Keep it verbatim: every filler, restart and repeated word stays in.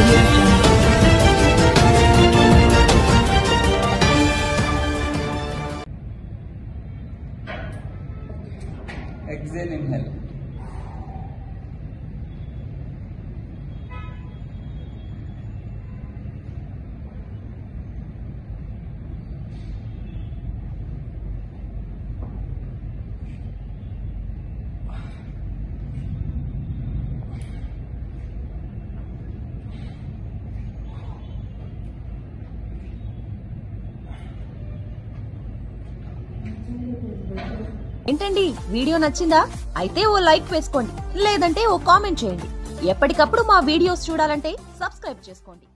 Exhale, inhale. ఏంటండి video నచ్చిందా? అయితే ఓ లైక్ వేసుకోండి, లేదంటే ఓ కామెంట్ చేయండి. ఎప్పటికప్పుడు మా వీడియోస్ చూడాలంటే సబ్స్క్రైబ్ చేసుకోండి.